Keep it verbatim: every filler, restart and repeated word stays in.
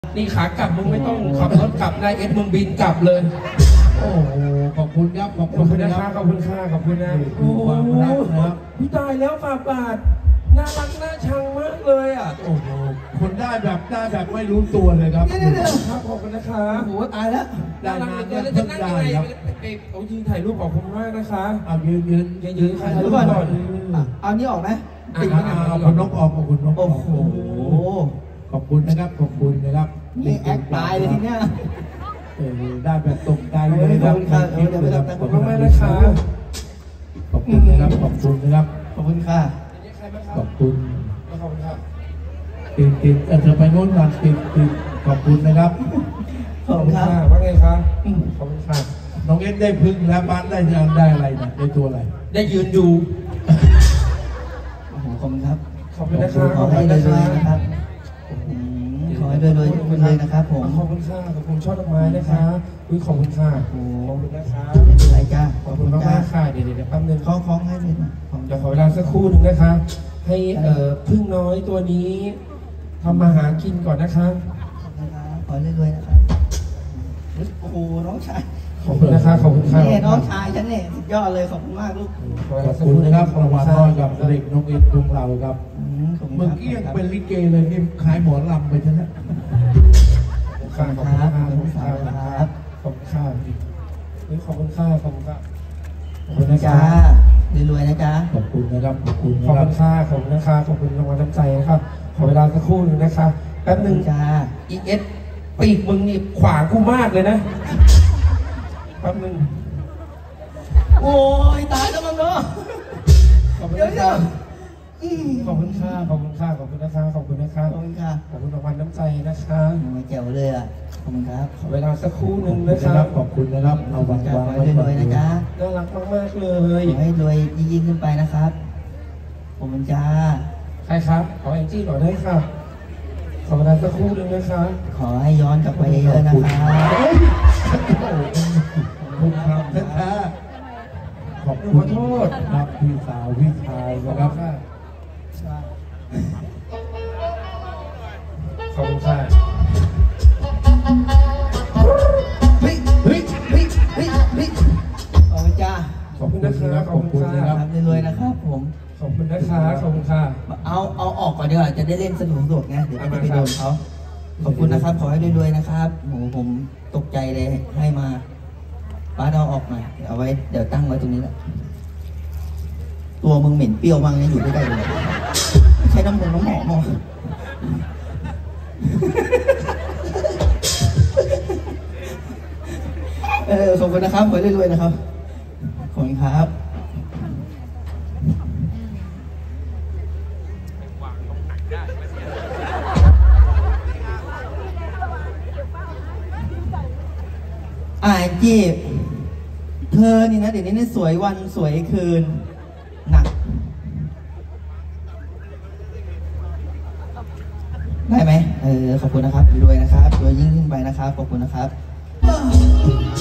นี่ขากลับมึงไม่ต้องขับรถกลับนายเอ็ดมึงบินกลับเลยโอ้โหขอบคุณครับขอบคุณนะครับขอบคุณค่าขอบคุณนะโอ้โหพี่ตายแล้วฝาบาทน่ารักน่าชังมากเลยอ่ะโอ้โหคนได้แบบได้แบบไม่รู้ตัวเลยครับเดี๋ยวๆครับขอบคุณนะครับโอ้โหตายแล้วน่ารักเกินแล้วจะนั่งยังไงไปเอายืนถ่ายรูปขอบคุณมากนะคะเอายืนยืนยืนถ่ายรูปก่อนเอานี้ออกไหมติดเอาคุณนกออกเอาคุณนกออกโอ้โหขอบคุณนะครับขอบคุณนะครับนี่แอคตายเลยทีเนี้ยเออได้แบบตกใจเลยครับขอบคุณมากนะคะขอบคุณนะครับขอบคุณนะครับขอบคุณค่ะขอบคุณขอบคุณครับติดติดเธอไปโน้นก่อนติดติดขอบคุณนะครับขอบคุณค่ะว่าไงครับขอบคุณค่ะน้องเอ็ดได้พึ่งแล้วบ้านได้ยังได้อะไรนะได้ตัวอะไรได้ยืนดูโอ้โหขอบคุณครับขอบคุณนะครับขอให้รวยๆนะครับขอให้รวยๆทุกคนเลยนะครับผมขอบคุณค่ะขอบคุณช่อดอกไม้นะคะอุ้ยขอบคุณค่ะโอ้ขอบคุณนะคะไม่เป็นไรจ้าขอบคุณมากค่ะเดี๋ยวเดี๋ยวแป๊บนึงคล้องคล้องให้เลยนะผมจะขอเวลาสักครู่หนึ่งนะคะให้เอ่อพึ่งน้อยตัวนี้ทำมาหากินก่อนนะคะขอให้รวยๆนะครับโอ้โหน้องชายขอบคุณนะคะขอบคุณค่ะนี่น้องชายฉันเนี่ยสุดยอดเลยขอบคุณมากลูกขอบคุณนะครับรางวัลมอบกับเด็กน้องเอ็ดดวงเราครับเมื่อกี้ยังเป็นลิเกเลยนี่ขายหมอลำไปใช่ไหมขอบคุณค่ะขอบคุณค่ะขอบคุณค่ะขอบคุณค่ะขอบคุณค่ะขอบคุณนะจ๊ะรวยๆนะจ๊ะขอบคุณนะครับขอบคุณขอบคุณค่ะขอบคุณนะคะขอบคุณรางวัลน้ำใจนะครับขอเวลาสักครู่หนึ่งนะคะแป๊บนึงจ้าอีเอสปีกมึงนี่ขวางกูมากเลยนะแป๊บนึงโอ้ยตายแล้วมึงเนาะขอบคุณนะคะขอบคุณค่ะขอบคุณค่ะขอบคุณนะคะขอบคุณนะคะขอบคุณค่ะขอบคุณรางวัลน้ำใจนะคะมาแจ๋วเลยอ่ะขอบคุณครับขอเวลาสักครู่หนึ่งนะครับขอบคุณนะครับเอาวางวางไว้รวยๆนะจ๊ะน่ารักมากๆเลยขอให้รวยยิ่งขึ้นไปนะครับขอบคุณจ้าใครครับขอแองจี้หน่อยได้ค่ะขอเวลาสักครู่หนึ่งนะคะขอให้ย้อนกลับไปเยอะๆนะคะคุณครับแท้ขอบคุณขอโทษครับพี่สาวพี่ชายนะครับขอบคุณค่ะเฮ้ยเฮ้ยเฮ้ยเฮ้ยเฮ้ยขอบคุณจ้าขอบคุณนะครับขอบคุณครับรวยๆนะครับผมขอบคุณนะคะขอบคุณค่ะเอาเอาออกก่อนดีกว่าจะได้เล่นสนุกสนุกไงเดี๋ยวจะไปโดนเขาขอบคุณนะครับขอให้รวยๆนะครับโหผมตกใจเลยให้มาป้าเอาออกมาเอาไว้เดี๋ยวตั้งไว้ตรงนี้แหละตัวมึงเหม็นเปรี้ยวมากเนี่ยอยู่ใกล้ๆเลยใช้น้ำมันน้ำหอมมั้งเออขอบคุณนะครับขอให้รวยๆนะครับขอบคุณครับอ่าจีบเธอนี่นะเดี๋ยวนี้เนี่ยสวยวันสวยคืนหนักได้ไหมเออขอบคุณนะครับรวยนะครับรวยยิ่งขึ้นไปนะครับขอบคุณนะครับ